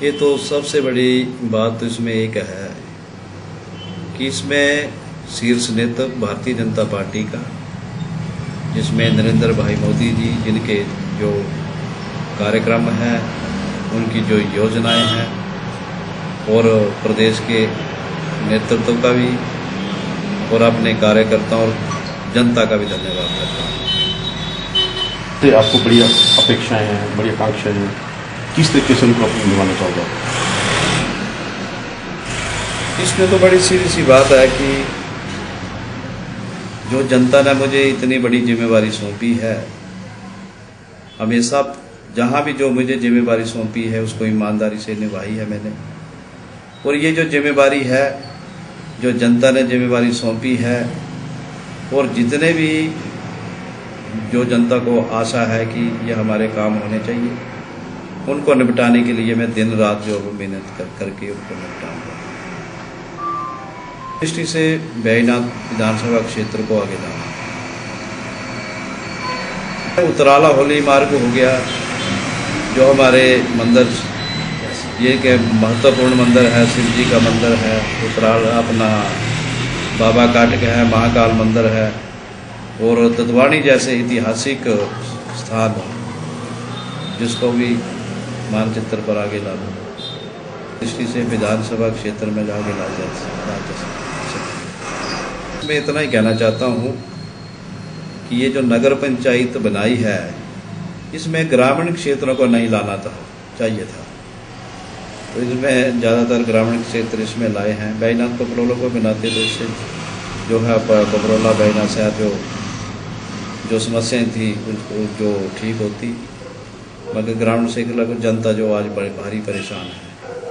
ये तो सबसे बड़ी बात तो इसमें एक है कि इसमें शीर्ष नेतृत्व भारतीय जनता पार्टी का, जिसमें नरेंद्र भाई मोदी जी, जिनके जो कार्यक्रम हैं, उनकी जो योजनाएं हैं, और प्रदेश के नेतृत्व का भी और अपने कार्यकर्ताओं और जनता का भी धन्यवाद करता हूँ। आपको बड़ी अपेक्षाएं हैं, बड़ी आकांक्षाएं हैं, किस तरीके से उनको निभाना चाहोगे? इसमें तो बड़ी सीधी सी बात है कि जो जनता ने मुझे इतनी बड़ी जिम्मेवारी सौंपी है, हमेशा जहां भी जो मुझे जिम्मेवारी सौंपी है उसको ईमानदारी से निभाई है मैंने। और ये जो जिम्मेवारी है, जो जनता ने जिम्मेवारी सौंपी है, और जितने भी जो जनता को आशा है कि ये हमारे काम होने चाहिए, उनको निपटाने के लिए मैं दिन रात जो मेहनत करके उनको निपटाऊंगा। दृष्टि से बैजनाथ विधानसभा क्षेत्र को आगे लाना, उतराला होली मार्ग हो गया, जो हमारे मंदिर, ये के महत्वपूर्ण मंदिर है, शिव जी का मंदिर है, उतराला अपना बाबा काटक है, महाकाल मंदिर है, और ददवानी जैसे ऐतिहासिक स्थान जिसको भी मानचित्र पर आगे ला दो, दृष्टि से विधानसभा क्षेत्र में आगे ला जा सकते। मैं इतना ही कहना चाहता हूँ कि ये जो नगर पंचायत बनाई है, इसमें ग्रामीण क्षेत्रों को नहीं लाना चाहिए था, तो इसमें ज़्यादातर ग्रामीण क्षेत्र इसमें लाए हैं। बैजनाथ पपरोला को बनाते तो इससे जो है पपरोला बैजनाथ से जो समस्याएं थी उसको जो ठीक होती, मगर ग्रामीण से जनता जो आज बड़ी भारी परेशान है।